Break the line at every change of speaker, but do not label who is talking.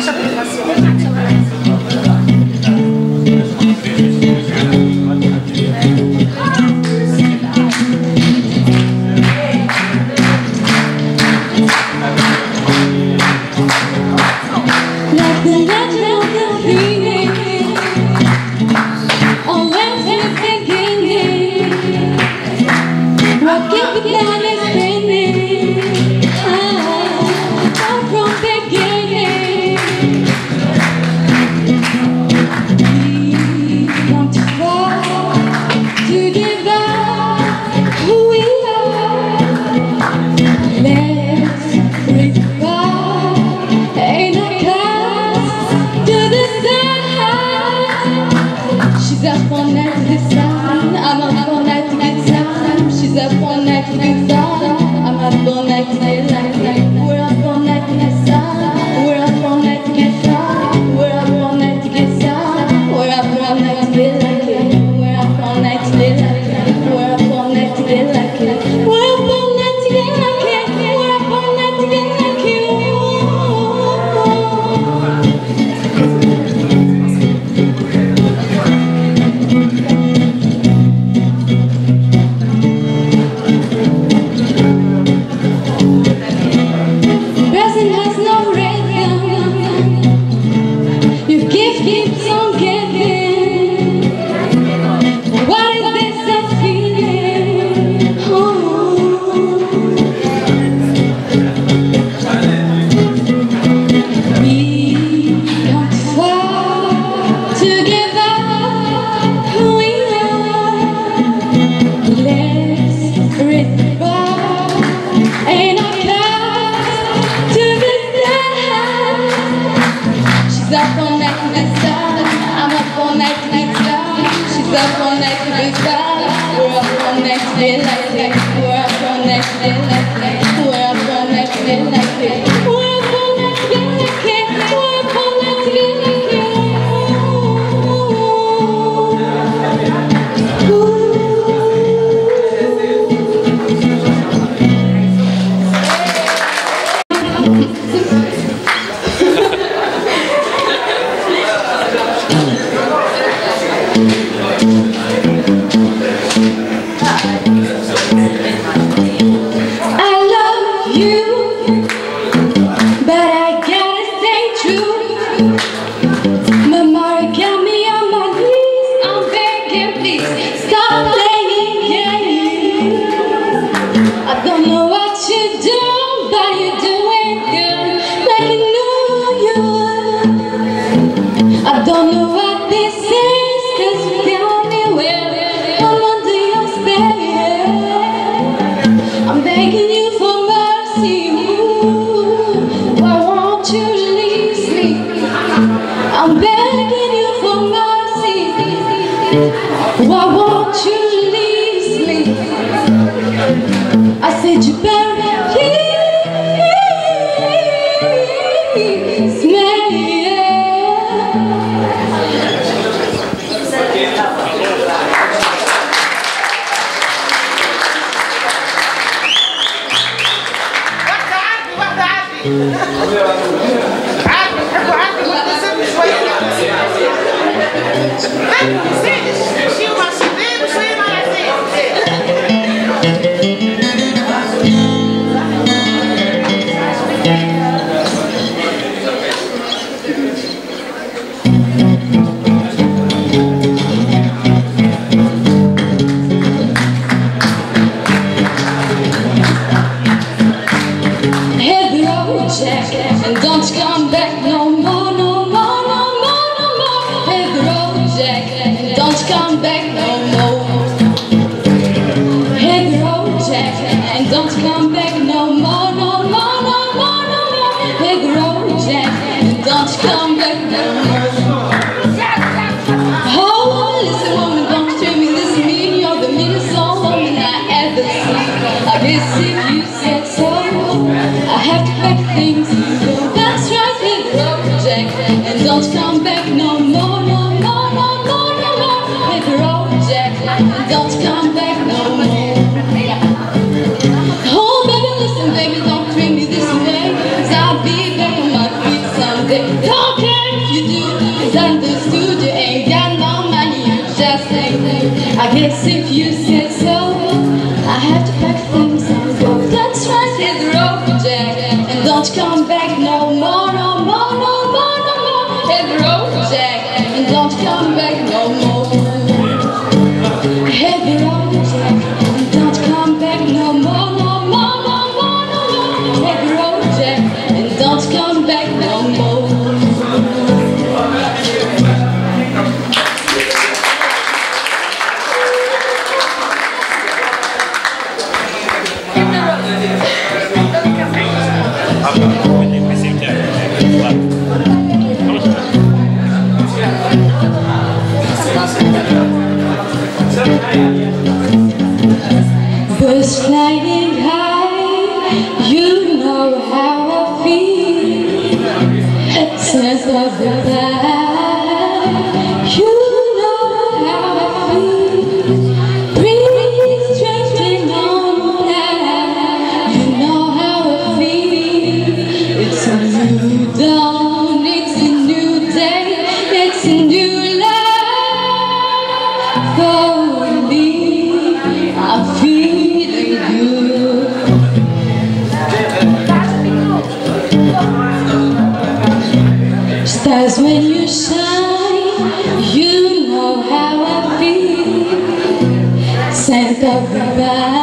Don't guess if you said so, I have to pack things and go. That's right, hit the road, Jack, and don't come back no more, no more, no more, no more. Hit the road, Jack, and don't come back no more. Hit the road, Jack, and don't come back no more, no more, no more, no more. Hit the road, Jack, and don't come back no more. Birds flying high, you know how I feel. Sense of the light, you know how I feel. Breeze drifting on by, you know how I feel. It's a new dawn, it's a new day, it's a new life for me. I'm feeling good. Stars when you shine, you know how I feel. Scent of the